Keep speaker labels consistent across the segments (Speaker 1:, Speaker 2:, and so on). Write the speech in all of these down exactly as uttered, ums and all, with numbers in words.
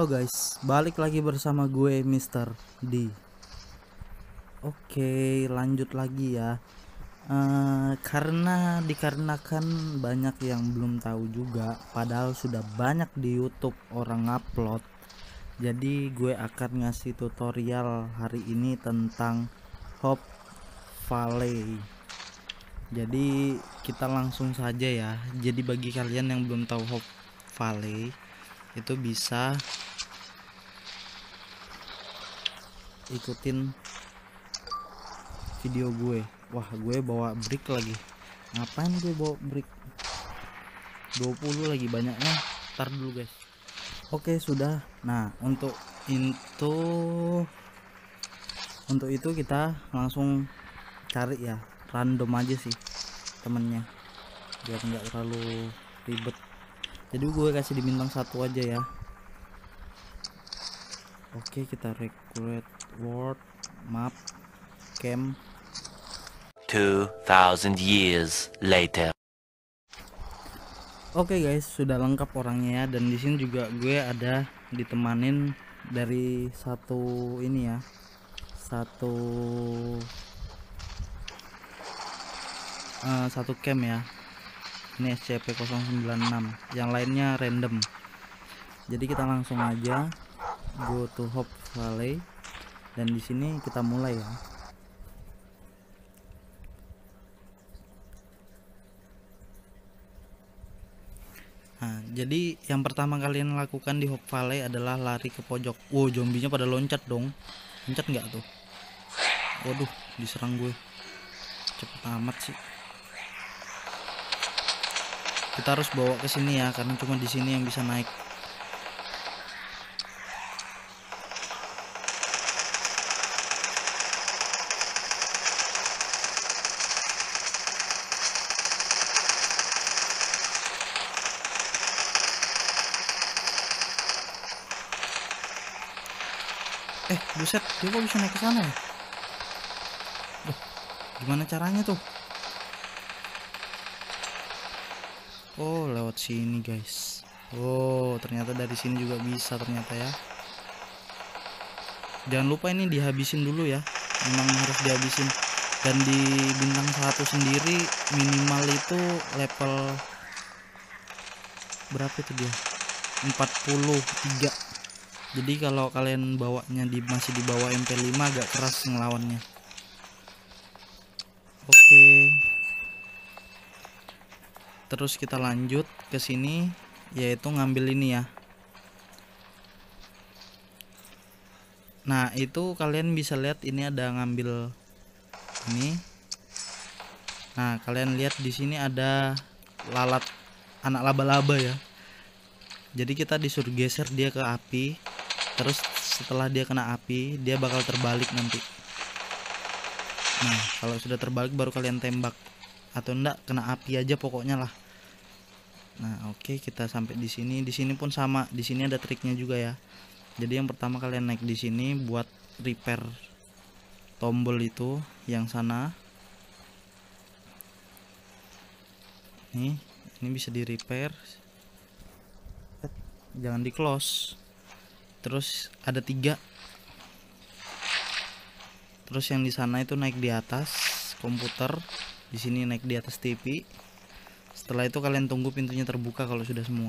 Speaker 1: Halo guys, balik lagi bersama gue Mister D. Oke, lanjut lagi ya. Eh, karena dikarenakan banyak yang belum tahu juga, padahal sudah banyak di YouTube orang upload. Jadi gue akan ngasih tutorial hari ini tentang Hope Valley. Jadi kita langsung saja ya. Jadi bagi kalian yang belum tahu Hope Valley, itu bisa ikutin video gue. Wah, gue bawa brick lagi. Ngapain gue bawa brick? dua puluh lagi banyaknya. Ntar dulu guys. Oke, sudah. Nah, untuk itu untuk itu kita langsung cari ya, random aja sih temennya, biar nggak terlalu ribet. Jadi gue kasih di bintang satu aja ya. Oke, kita recruit world map camp.
Speaker 2: two thousand years later.
Speaker 1: Oke guys, sudah lengkap orangnya ya, dan di sini juga gue ada ditemanin dari satu ini ya, satu uh, satu camp ya. Ini S C P nol sembilan enam, yang lainnya random. Jadi kita langsung aja go to Hope Valley, dan di sini kita mulai ya. Nah, jadi yang pertama kalian lakukan di Hope Valley adalah lari ke pojok. Wow, zombinya pada loncat dong. Loncat nggak tuh? Waduh, diserang gue. Cepet amat sih. Kita harus bawa ke sini ya, karena cuma di sini yang bisa naik. Eh, buset, dia kok bisa naik ke sana ya? Duh, gimana caranya tuh? Oh, lewat sini guys. Oh, ternyata dari sini juga bisa ternyata ya. Jangan lupa ini dihabisin dulu ya. Memang harus dihabisin. Dan di bintang satu sendiri minimal itu level berapa itu dia? empat puluh tiga. Jadi kalau kalian bawanya di masih di bawah M P lima agak keras ngelawannya. Oke. Terus kita lanjut ke sini, yaitu ngambil ini ya. Nah, itu kalian bisa lihat ini ada ngambil ini. Nah, kalian lihat di sini ada lalat anak laba-laba ya. Jadi kita disuruh geser dia ke api. Terus setelah dia kena api, dia bakal terbalik nanti. Nah, kalau sudah terbalik baru kalian tembak, atau enggak kena api aja pokoknya lah. Nah, oke, kita sampai di sini. Di sini pun sama. Di sini ada triknya juga ya. Jadi yang pertama kalian naik di sini buat repair tombol itu yang sana. Nih, ini bisa di repair. Jangan di close. Terus ada tiga. Terus yang di sana itu naik di atas komputer, di sini naik di atas T V. Setelah itu kalian tunggu pintunya terbuka kalau sudah semua.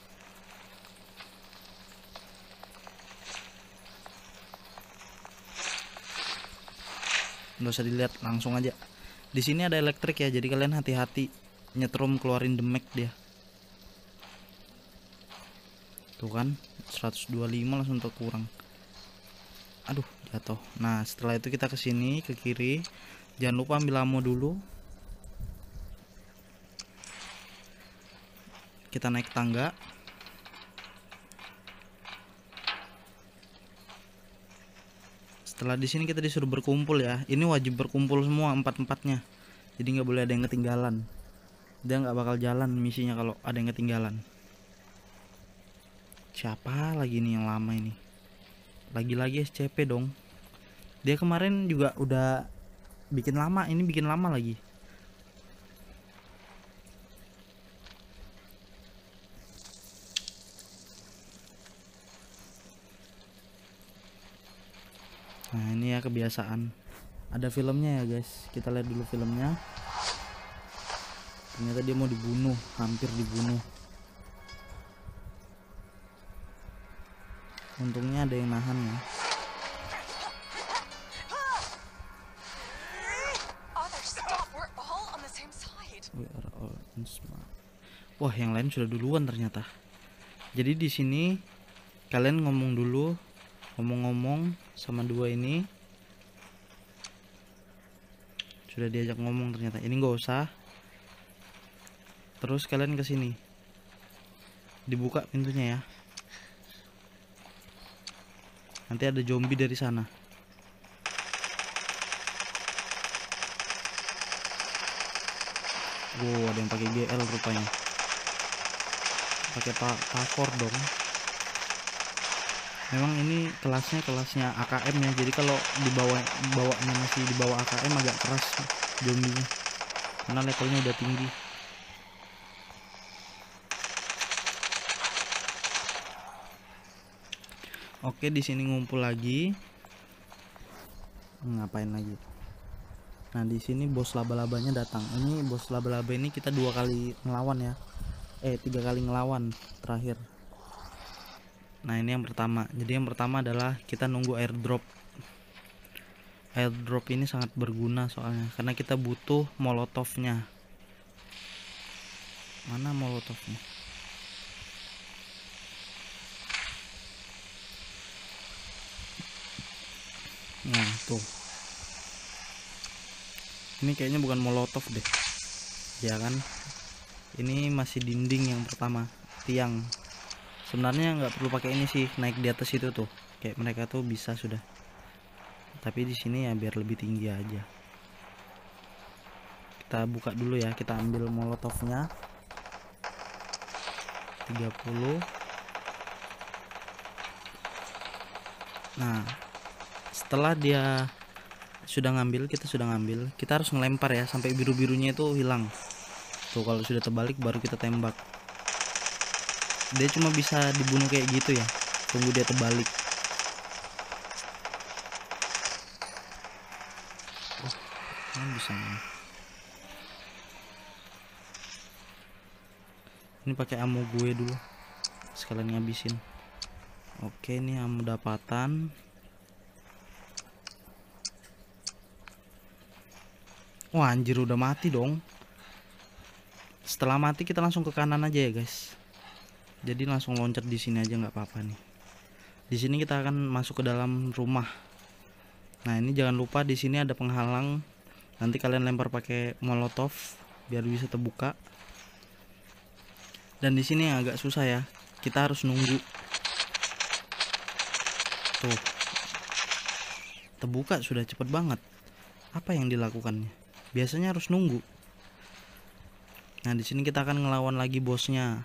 Speaker 1: Nggak usah dilihat, langsung aja. Di sini ada elektrik ya, jadi kalian hati-hati nyetrum keluarin demek dia. Tuh kan, seratus dua puluh lima langsung terkurang. Aduh, jatuh. Nah, setelah itu kita ke sini ke kiri. Jangan lupa ambil ammo dulu. Kita naik tangga. Setelah di sini kita disuruh berkumpul ya. Ini wajib berkumpul semua empat-empatnya. Jadi nggak boleh ada yang ketinggalan. Dia nggak bakal jalan misinya kalau ada yang ketinggalan. Siapa lagi nih yang lama ini? Lagi-lagi S C P dong. Dia kemarin juga udah bikin lama, ini bikin lama lagi. Nah ini ya kebiasaan. Ada filmnya ya guys, kita lihat dulu filmnya. Ternyata dia mau dibunuh, hampir dibunuh. Untungnya ada yang nahan ya. We are all smart. Wah, yang lain sudah duluan ternyata. Jadi di sini kalian ngomong dulu, ngomong-ngomong sama dua ini. Sudah diajak ngomong ternyata. Ini nggak usah. Terus kalian ke sini. Dibuka pintunya ya. Nanti ada zombie dari sana. Wow, ada yang pakai G L rupanya. Pakai pa pakor dong. Memang ini kelasnya kelasnya A K M ya. Jadi kalau dibawa bawanya masih di bawah A K M agak keras zombinya. Karena levelnya udah tinggi. Oke, di sini ngumpul lagi. Ngapain lagi? Nah, di sini bos laba-labanya datang. Ini bos laba-laba ini kita dua kali ngelawan ya. Eh, tiga kali ngelawan terakhir. Nah, ini yang pertama. Jadi yang pertama adalah kita nunggu airdrop. Airdrop ini sangat berguna soalnya karena kita butuh molotovnya. Mana molotovnya? Nah, tuh. Ini kayaknya bukan molotov deh. Ya kan? Ini masih dinding yang pertama, tiang. Sebenarnya nggak perlu pakai ini sih, naik di atas itu tuh. Kayak mereka tuh bisa sudah. Tapi di sini ya biar lebih tinggi aja. Kita buka dulu ya, kita ambil molotovnya. tiga puluh. Nah, setelah dia sudah ngambil, kita sudah ngambil, kita harus ngelempar ya sampai biru-birunya itu hilang. Tuh, kalau sudah terbalik baru kita tembak. Dia cuma bisa dibunuh kayak gitu ya. Tunggu dia terbalik. Oh, ini bisa nih. Ini pakai ammo gue dulu. Sekalian ngabisin. Oke, ini ammo dapatan. Wah, anjir udah mati dong. Setelah mati kita langsung ke kanan aja ya guys. Jadi langsung loncat di sini aja nggak apa-apa nih. Di sini kita akan masuk ke dalam rumah. Nah, ini jangan lupa di sini ada penghalang. Nanti kalian lempar pakai molotov biar bisa terbuka. Dan di sini agak susah ya. Kita harus nunggu. Tuh. Terbuka sudah cepet banget. Apa yang dilakukannya? Biasanya harus nunggu. Nah, di sini kita akan ngelawan lagi bosnya.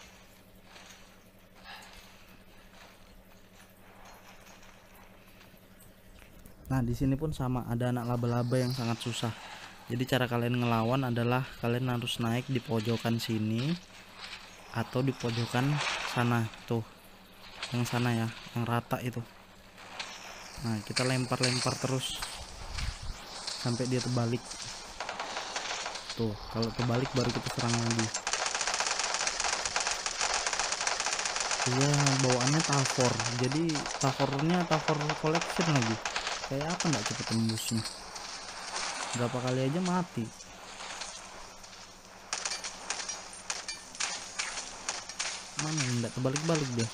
Speaker 1: Nah, di sini pun sama, ada anak laba-laba yang sangat susah. Jadi cara kalian ngelawan adalah kalian harus naik di pojokan sini atau di pojokan sana tuh. Yang sana ya, yang rata itu. Nah, kita lempar-lempar terus sampai dia terbalik. Tuh, kalau terbalik baru kita serang lagi. Iya, bawaannya Tafor. Jadi Tafornya Tafor collection lagi. Kayak apa nggak cepet tembusnya? Berapa kali aja mati. Mana yang nggak terbalik-balik dia?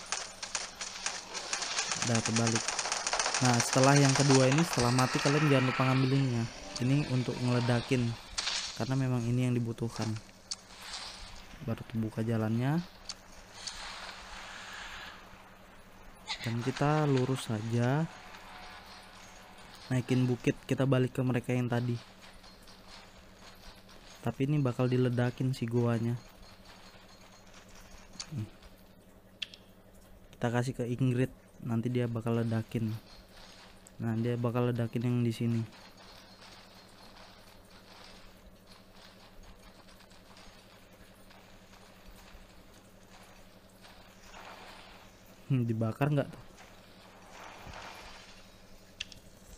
Speaker 1: Udah terbalik. Nah, setelah yang kedua ini, setelah mati kalian jangan lupa ngambilinnya. Ini untuk ngeledakin. Karena memang ini yang dibutuhkan. Baru terbuka jalannya. Dan kita lurus saja. Naikin bukit, kita balik ke mereka yang tadi. Tapi ini bakal diledakin si guanya. Kita kasih ke Ingrid, nanti dia bakal ledakin. Nah, dia bakal ledakin yang di sini. Hmm, dibakar nggak tuh?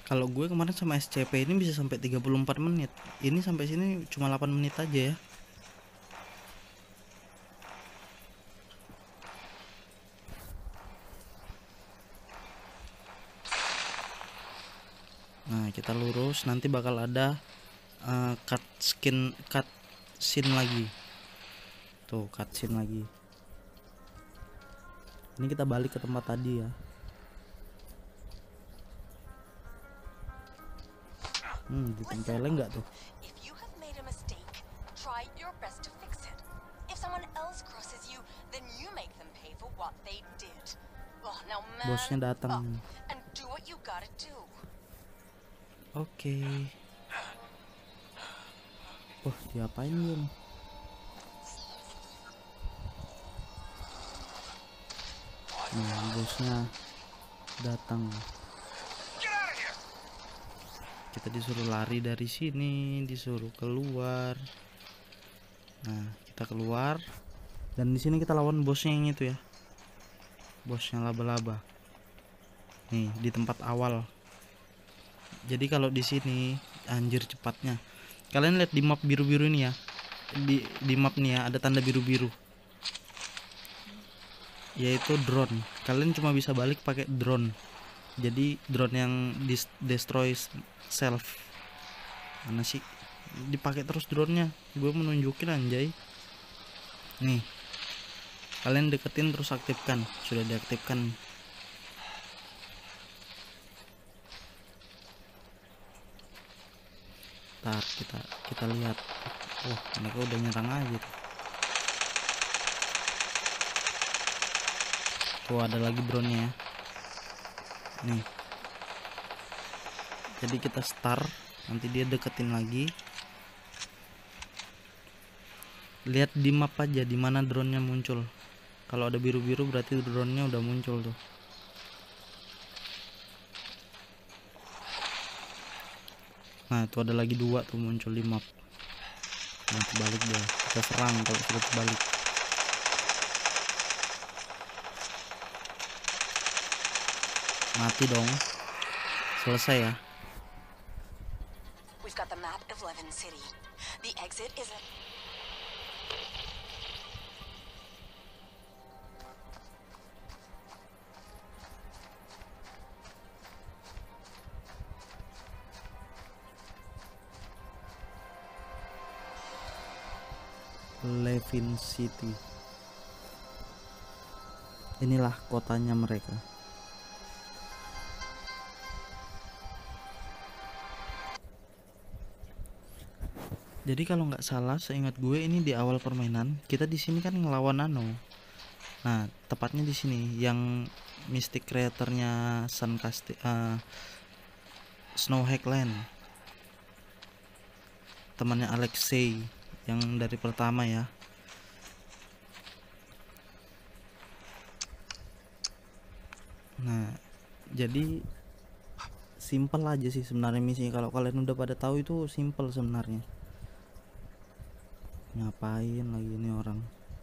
Speaker 1: Kalau gue kemarin sama S C P ini bisa sampai tiga puluh empat menit. Ini sampai sini cuma delapan menit aja ya. Nah, kita lurus, nanti bakal ada uh, cut skin cut scene lagi. Tuh, cut scene lagi. Ini kita balik ke tempat tadi ya. Hmm, ditempelin nggak tuh?
Speaker 3: If you have made a mistake, try your best to fix it. If someone else crosses you, then you make them pay for what they did. Oh, now man
Speaker 1: Bosnya datang.
Speaker 3: up and do what you gotta do.
Speaker 1: Oke. Wah, diapain dia nih? Nah, bosnya datang. Kita disuruh lari dari sini, disuruh keluar. Nah, kita keluar. Dan di sini kita lawan bosnya yang itu ya. Bosnya laba-laba. Nih, di tempat awal. Jadi kalau di sini anjir cepatnya. Kalian lihat di map biru-biru ini ya. Di di map nih ya ada tanda biru-biru. Yaitu drone. Kalian cuma bisa balik pakai drone. Jadi drone yang destroy self. Mana sih? Dipakai terus drone-nya. Gue menunjukin anjay. Nih. Kalian deketin terus aktifkan. Sudah diaktifkan. Ntar kita kita lihat. Oh, mereka udah nyerang aja tuh. Tuh ada lagi drone-nya ya. Nih. Jadi kita start, nanti dia deketin lagi. Lihat di map aja di mana drone-nya muncul. Kalau ada biru-biru berarti drone-nya udah muncul tuh. Nah, itu ada lagi dua tuh muncul di map. Nah, terbalik dia. Kita serang kalau sudah terbalik. Mati dong. Selesai ya.
Speaker 3: We've got the map of Levin City. The exit is a
Speaker 1: Levin City. Inilah kotanya mereka. Jadi kalau nggak salah, seingat gue ini di awal permainan kita di sini kan ngelawan Nano. Nah, tepatnya di sini yang Mystic Creator-nya Sun Castle, uh, Snow Hackland. Temannya Alexei yang dari pertama ya. Nah, jadi simple aja sih sebenarnya misinya. Kalau kalian udah pada tahu itu simple sebenarnya. Ngapain lagi ini orang?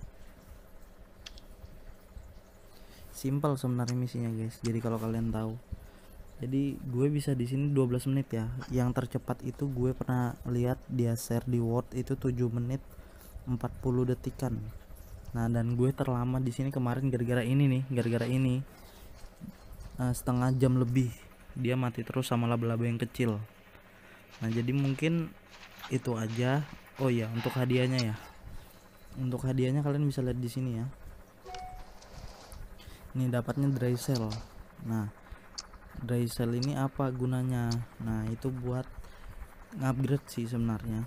Speaker 1: Simple sebenarnya misinya guys. Jadi kalau kalian tahu. Jadi gue bisa di sini dua belas menit ya. Yang tercepat itu gue pernah lihat dia share di Word itu tujuh menit empat puluh detikan. Nah, dan gue terlama di sini kemarin gara-gara ini nih, gara-gara ini. Uh, setengah jam lebih dia mati terus sama laba-laba yang kecil. Nah, jadi mungkin itu aja. Oh ya, untuk hadiahnya ya. Untuk hadiahnya kalian bisa lihat di sini ya. Ini dapatnya dry cell. Nah, dry cell ini apa gunanya? Nah, itu buat ngupgrade sih sebenarnya.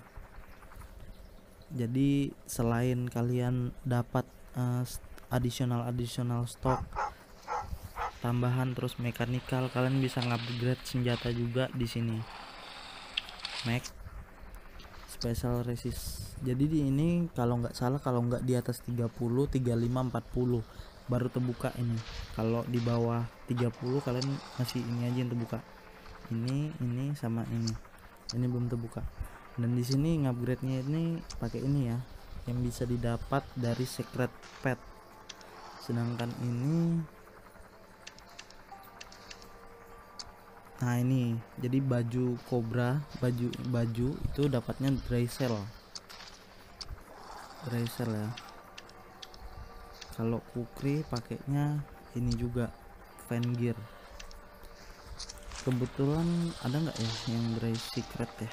Speaker 1: Jadi selain kalian dapat uh, additional additional stock tambahan terus mekanikal, kalian bisa ngupgrade senjata juga di sini. Mac special resist. Jadi di ini kalau nggak salah, kalau nggak di atas tiga puluh, tiga puluh lima, empat puluh baru terbuka ini. Kalau di bawah tiga puluh kalian masih ini aja yang terbuka. Ini, ini sama ini. Ini belum terbuka. Dan di sini ngupgrade-nya ini pakai ini ya, yang bisa didapat dari secret pet. Sedangkan ini Nah ini jadi baju Cobra, baju baju itu dapatnya dry cell, dry cell ya. Kalau Kukri pakainya ini juga fan gear. Kebetulan ada nggak ya yang dry secret ya?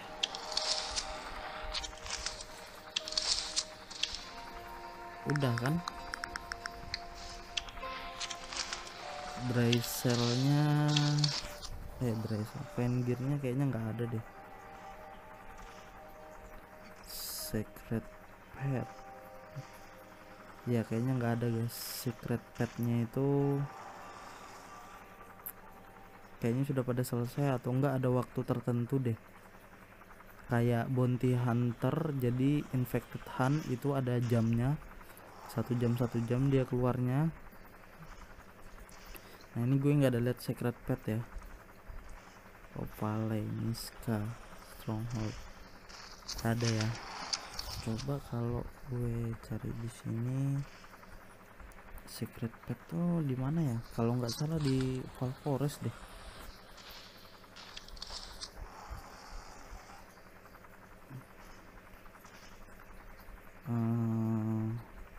Speaker 1: Udah kan? Dry cellnya, eh dry cell, fan gearnya kayaknya nggak ada deh. Secret pet, ya kayaknya nggak ada guys. Secret petnya itu kayaknya sudah pada selesai atau enggak ada waktu tertentu deh, kayak bounty hunter. Jadi infected hunt itu ada jamnya, satu jam satu jam dia keluarnya. Nah ini gue nggak ada lihat secret pet ya. Opale, Niska, Stronghold ada ya. Coba kalau gue cari di sini secret pet tuh di mana ya? Kalau nggak salah di Val Forest deh. Hmm,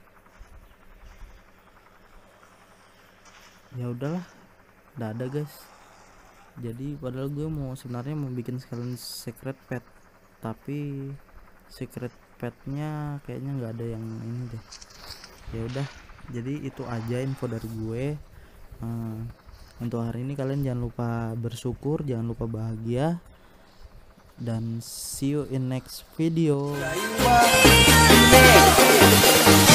Speaker 1: ya udahlah, nggak ada guys. Jadi padahal gue mau sebenarnya mau bikin sekalian secret pet, tapi secret petnya kayaknya nggak ada yang ini deh. Ya udah, jadi itu aja info dari gue. Hmm, untuk hari ini kalian jangan lupa bersyukur, jangan lupa bahagia, dan see you in next video.